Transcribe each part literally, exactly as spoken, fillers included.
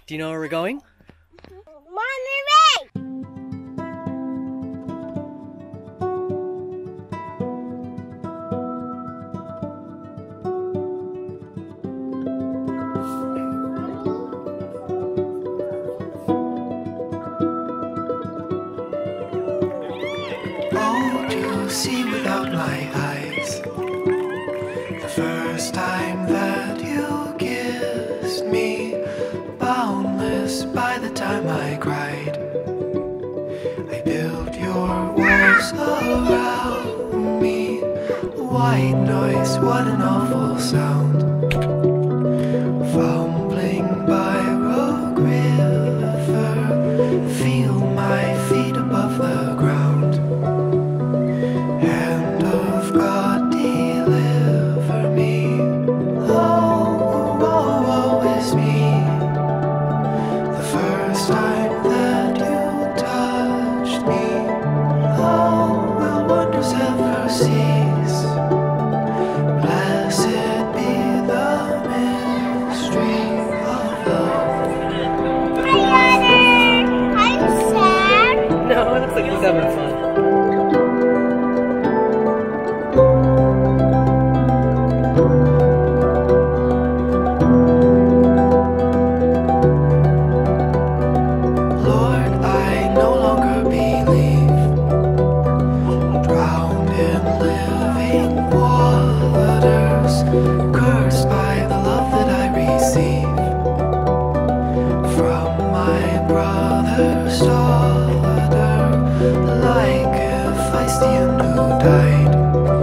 Do you know where we're going? Monterey! Oh, to see without my eyes, the first time that you kissed me, boundless by the time I cried. I built your walls around me. White noise, what an awful sound. Fumbling by Rock River, feel my feet above the ground. Hand of God, deliver me. Oh, woe, woe is me. The first time that you touched me, oh, will wonders ever cease? Blessed be the mystery of love. Hi, Honor! I'm sad. No, it looks like he's having fun. Lord, I no longer believe, drowned in living waters, cursed by the love that I receive from my brother's daughter, like Hephaestion who died,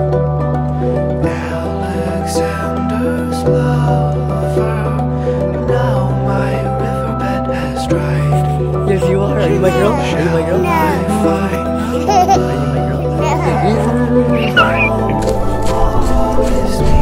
Alexander's lover. Now my riverbed has dried. Yes, you are. Are you my girl? Are you my girl? I find Are you my girl? all is me.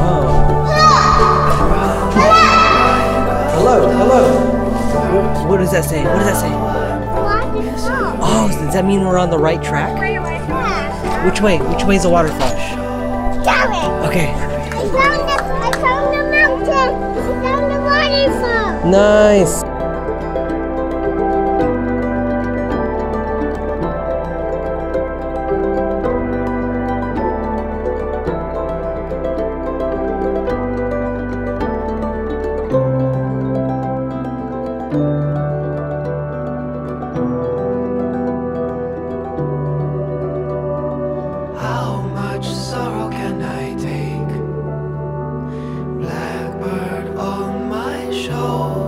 Hello, hello. What, what does that say? What does that say? Oh, does that mean we're on the right track? Which way? Which way is the water flush? Okay. I found the, I found the mountain. I found the waterfall. Nice. How much sorrow can I take? Blackbird on my shoulder.